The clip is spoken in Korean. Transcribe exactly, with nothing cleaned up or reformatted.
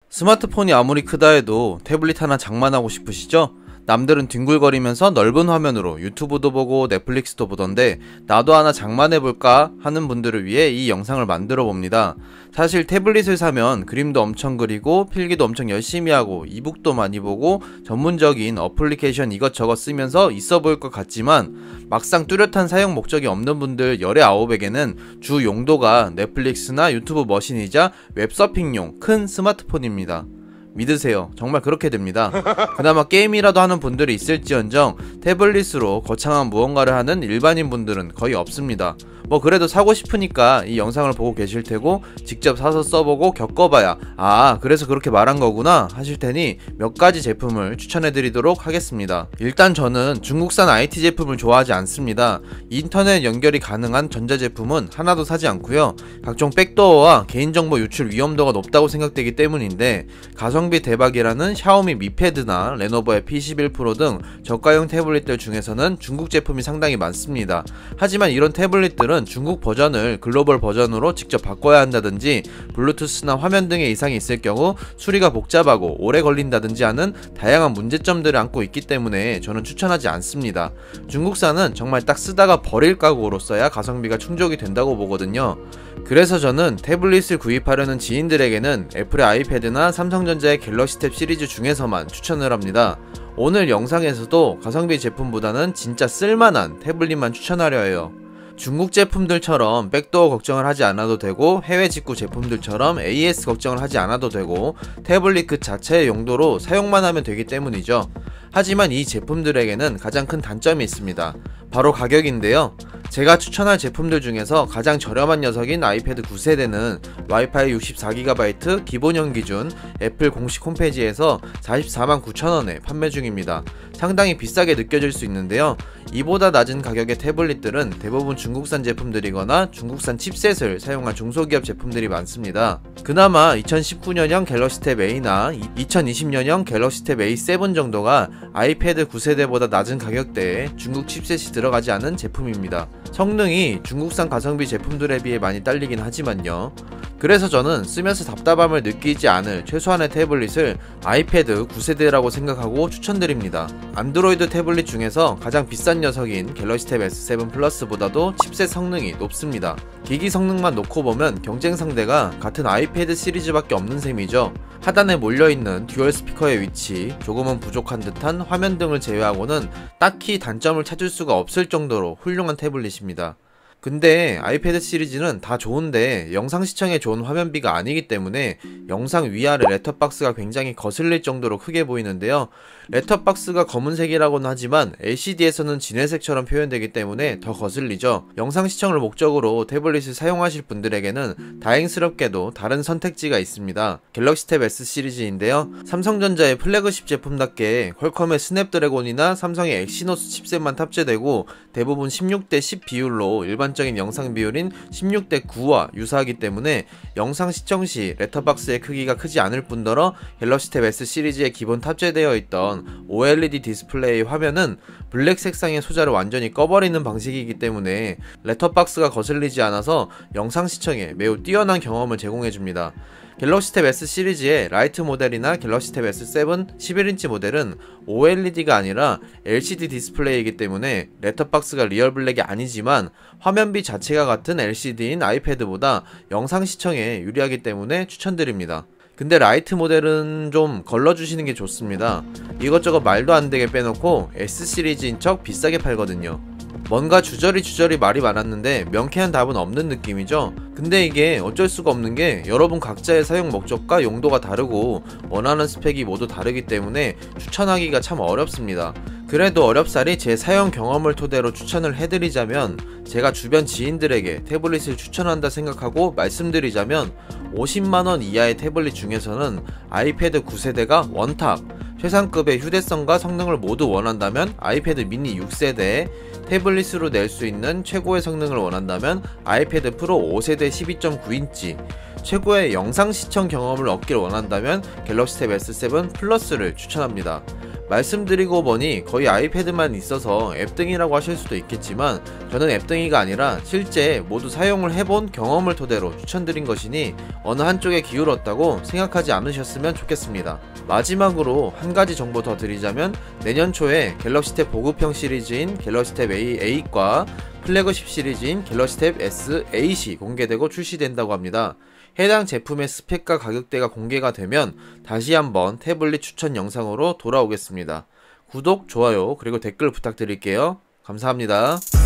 스마트폰이 아무리 크다 해도 태블릿 하나 장만하고 싶으시죠? 남들은 뒹굴거리면서 넓은 화면으로 유튜브도 보고 넷플릭스도 보던데 나도 하나 장만해볼까 하는 분들을 위해 이 영상을 만들어 봅니다. 사실 태블릿을 사면 그림도 엄청 그리고 필기도 엄청 열심히 하고 이북도 많이 보고 전문적인 어플리케이션 이것저것 쓰면서 있어 보일 것 같지만 막상 뚜렷한 사용 목적이 없는 분들 열의 아홉에게는 주 용도가 넷플릭스나 유튜브 머신이자 웹서핑용 큰 스마트폰입니다. 믿으세요. 정말 그렇게 됩니다. 그나마 게임이라도 하는 분들이 있을지언정 태블릿으로 거창한 무언가를 하는 일반인 분들은 거의 없습니다. 뭐 그래도 사고 싶으니까 이 영상을 보고 계실 테고 직접 사서 써보고 겪어봐야 아 그래서 그렇게 말한 거구나 하실 테니 몇 가지 제품을 추천해 드리도록 하겠습니다. 일단 저는 중국산 아이티 제품을 좋아하지 않습니다. 인터넷 연결이 가능한 전자제품은 하나도 사지 않고요. 각종 백도어와 개인정보 유출 위험도가 높다고 생각되기 때문인데 가성비 대박이라는 샤오미 미 패드나 레노버의 피 십일 프로 등 저가형 태블릿들 중에서는 중국 제품이 상당히 많습니다. 하지만 이런 태블릿들은 중국 버전을 글로벌 버전으로 직접 바꿔야 한다든지 블루투스나 화면 등의 이상이 있을 경우 수리가 복잡하고 오래 걸린다든지 하는 다양한 문제점들을 안고 있기 때문에 저는 추천하지 않습니다. 중국산은 정말 딱 쓰다가 버릴 각오로 써야 가성비가 충족이 된다고 보거든요. 그래서 저는 태블릿을 구입하려는 지인들에게는 애플의 아이패드나 삼성전자의 갤럭시 탭 시리즈 중에서만 추천을 합니다. 오늘 영상에서도 가성비 제품보다는 진짜 쓸만한 태블릿만 추천하려 해요. 중국 제품들처럼 백도어 걱정을 하지 않아도 되고 해외 직구 제품들처럼 에이에스 걱정을 하지 않아도 되고 태블릿 그 자체의 용도로 사용만 하면 되기 때문이죠. 하지만 이 제품들에게는 가장 큰 단점이 있습니다. 바로 가격인데요. 제가 추천할 제품들 중에서 가장 저렴한 녀석인 아이패드 구 세대는 와이파이 육십사 기가바이트 기본형 기준 애플 공식 홈페이지에서 사십사만 구천 원에 판매 중입니다. 상당히 비싸게 느껴질 수 있는데요. 이보다 낮은 가격의 태블릿들은 대부분 중국산 제품들이거나 중국산 칩셋을 사용한 중소기업 제품들이 많습니다. 그나마 이천십구 년형 갤럭시 탭 A나 이천이십 년형 갤럭시 탭 에이 세븐 정도가 아이패드 구 세대보다 낮은 가격대에 중국 칩셋이 들어가지 않은 제품입니다. 성능이 중국산 가성비 제품들에 비해 많이 딸리긴 하지만요. 그래서 저는 쓰면서 답답함을 느끼지 않을 최소한의 태블릿을 아이패드 구 세대라고 생각하고 추천드립니다. 안드로이드 태블릿 중에서 가장 비싼 녀석인 갤럭시 탭 에스 세븐 플러스보다도 칩셋 성능이 높습니다. 기기 성능만 놓고 보면 경쟁 상대가 같은 아이패드 시리즈밖에 없는 셈이죠. 하단에 몰려있는 듀얼 스피커의 위치, 조금은 부족한 듯한 화면 등을 제외하고는 딱히 단점을 찾을 수가 없을 정도로 훌륭한 태블릿입니다. 근데 아이패드 시리즈는 다 좋은데 영상 시청에 좋은 화면비가 아니기 때문에 영상 위아래 렛터박스가 굉장히 거슬릴 정도로 크게 보이는데요. 렛터박스가 검은색이라고는 하지만 엘시디에서는 진회색처럼 표현되기 때문에 더 거슬리죠. 영상 시청을 목적으로 태블릿을 사용하실 분들에게는 다행스럽게도 다른 선택지가 있습니다. 갤럭시 탭 S 시리즈인데요. 삼성전자의 플래그십 제품답게 퀄컴의 스냅드래곤이나 삼성의 엑시노스 칩셋만 탑재되고 대부분 십육 대 십 비율로 일반적인 영상 비율인 십육 대 구와 유사하기 때문에 영상 시청 시 렛터박스의 크기가 크지 않을 뿐더러 갤럭시 탭 S 시리즈에 기본 탑재되어 있던 오엘이디 디스플레이 화면은 블랙 색상의 소자를 완전히 꺼버리는 방식이기 때문에 렛터박스가 거슬리지 않아서 영상 시청에 매우 뛰어난 경험을 제공해줍니다. 갤럭시 탭 S 시리즈의 라이트 모델이나 갤럭시 탭 에스 세븐 십일 인치 모델은 오엘이디가 아니라 엘시디 디스플레이이기 때문에 렛터박스가 리얼 블랙이 아니지만 화면비 자체가 같은 엘시디인 아이패드보다 영상 시청에 유리하기 때문에 추천드립니다. 근데 라이트 모델은 좀 걸러주시는 게 좋습니다. 이것저것 말도 안 되게 빼놓고 S 시리즈인 척 비싸게 팔거든요. 뭔가 주저리 주저리 말이 많았는데 명쾌한 답은 없는 느낌이죠. 근데 이게 어쩔 수가 없는 게 여러분 각자의 사용 목적과 용도가 다르고 원하는 스펙이 모두 다르기 때문에 추천하기가 참 어렵습니다. 그래도 어렵사리 제 사용 경험을 토대로 추천을 해드리자면 제가 주변 지인들에게 태블릿을 추천한다 생각하고 말씀드리자면 오십만 원 이하의 태블릿 중에서는 아이패드 구 세대가 원탑, 최상급의 휴대성과 성능을 모두 원한다면 아이패드 미니 육 세대, 태블릿으로 낼 수 있는 최고의 성능을 원한다면 아이패드 프로 오 세대 십이 점 구 인치, 최고의 영상 시청 경험을 얻길 원한다면 갤럭시 탭 에스 세븐 플러스를 추천합니다. 말씀드리고 보니 거의 아이패드만 있어서 앱등이라고 하실 수도 있겠지만 저는 앱등이가 아니라 실제 모두 사용을 해본 경험을 토대로 추천드린 것이니 어느 한쪽에 기울었다고 생각하지 않으셨으면 좋겠습니다. 마지막으로 한 가지 정보 더 드리자면 내년 초에 갤럭시 탭 보급형 시리즈인 갤럭시 탭 A 에잇과 플래그십 시리즈인 갤럭시 탭 S 에잇이 공개되고 출시된다고 합니다. 해당 제품의 스펙과 가격대가 공개가 되면 다시 한번 태블릿 추천 영상으로 돌아오겠습니다. 구독, 좋아요, 그리고 댓글 부탁드릴게요. 감사합니다.